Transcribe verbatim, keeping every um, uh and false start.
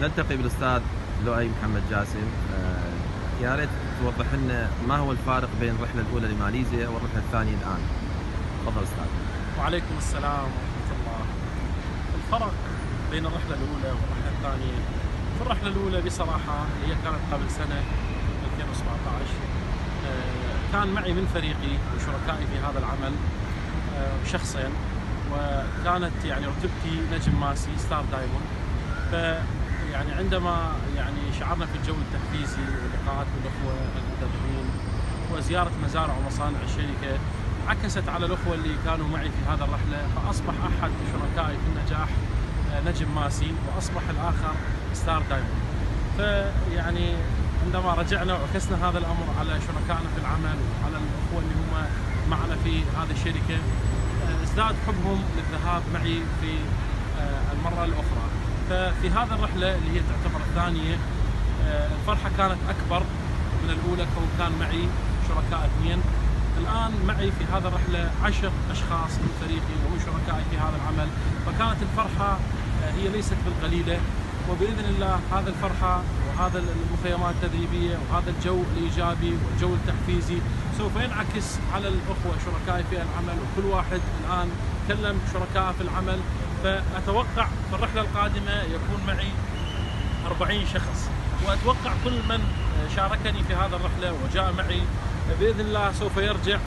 نلتقي بالاستاذ لؤي محمد جاسم. آه، يا ريت توضح لنا ما هو الفارق بين الرحله الاولى لماليزيا والرحله الثانيه الان. تفضل استاذ. وعليكم السلام ورحمه الله. الفرق بين الرحله الاولى والرحله الثانيه، في الرحله الاولى بصراحه هي كانت قبل سنه ألفين وسبعة عشر، آه، كان معي من فريقي وشركائي في هذا العمل آه، شخصين، وكانت يعني رتبتي نجم ماسي ستار دايموند. ف يعني عندما يعني شعرنا في الجو التحفيزي واللقاءات بالاخوه المدربين وزياره مزارع ومصانع الشركه عكست على الاخوه اللي كانوا معي في هذا الرحله، فاصبح احد شركائي في النجاح نجم ماسي واصبح الاخر ستار دايموند. فيعني عندما رجعنا وعكسنا هذا الامر على شركائنا في العمل وعلى الاخوه اللي هم معنا في هذه الشركه، ازداد حبهم للذهاب معي في المره الاخرى. ففي هذه الرحله اللي هي تعتبر الثانيه، الفرحه كانت اكبر من الاولى كون كان معي شركاء اثنين. الان معي في هذه الرحله عشر اشخاص من فريقي ومن شركائي في هذا العمل، فكانت الفرحه هي ليست بالقليله، وباذن الله هذا الفرحه وهذا المخيمات التدريبيه وهذا الجو الايجابي والجو التحفيزي سوف ينعكس على الاخوه شركائي في العمل، وكل واحد الان كلم شركائه في العمل. فاتوقع في الرحله القادمه يكون معي أربعين شخص، واتوقع كل من شاركني في هذه الرحله وجاء معي باذن الله سوف يرجع